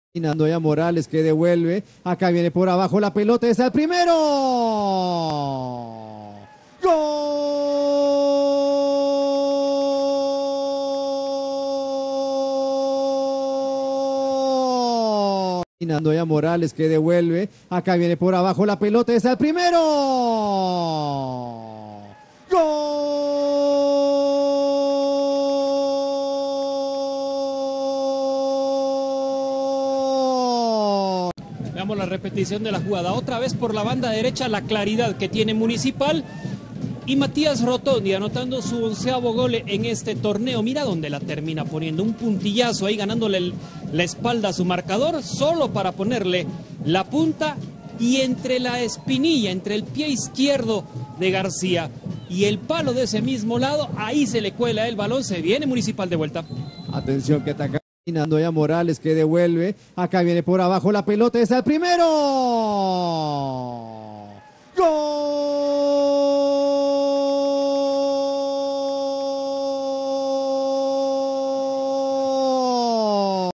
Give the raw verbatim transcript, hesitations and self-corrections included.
Andoya Morales que devuelve, acá viene por abajo la pelota, es el primero. ¡Gol! Andoya Morales que devuelve, acá viene por abajo la pelota, es el primero. ¡Gol! Veamos la repetición de la jugada. Otra vez por la banda derecha, la claridad que tiene Municipal. Y Matías Rotondi anotando su onceavo gol en este torneo. Mira dónde la termina poniendo. Un puntillazo ahí ganándole el, la espalda a su marcador. Solo para ponerle la punta. Y entre la espinilla, entre el pie izquierdo de García y el palo de ese mismo lado, ahí se le cuela el balón. Se viene Municipal de vuelta. Atención que ataca Andoya Morales que devuelve, acá viene por abajo la pelota, es el primero.